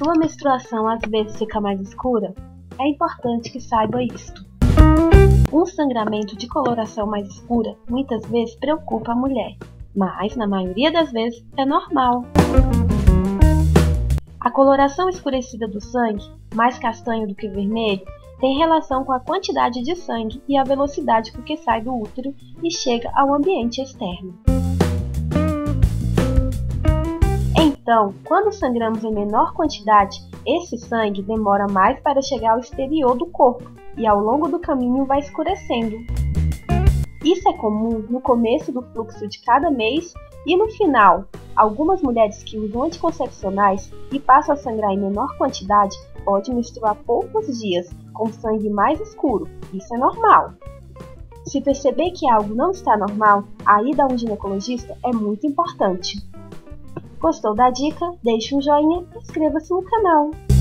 sua menstruação às vezes fica mais escura, é importante que saiba isto. Um sangramento de coloração mais escura muitas vezes preocupa a mulher, mas na maioria das vezes é normal. A coloração escurecida do sangue, mais castanho do que vermelho, tem relação com a quantidade de sangue e a velocidade com que sai do útero e chega ao ambiente externo. Então, quando sangramos em menor quantidade, esse sangue demora mais para chegar ao exterior do corpo e ao longo do caminho vai escurecendo. Isso é comum no começo do fluxo de cada mês e no final. Algumas mulheres que usam anticoncepcionais e passam a sangrar em menor quantidade podem menstruar poucos dias com sangue mais escuro. Isso é normal. Se perceber que algo não está normal, a ida a um ginecologista é muito importante. Gostou da dica? Deixe um joinha e inscreva-se no canal.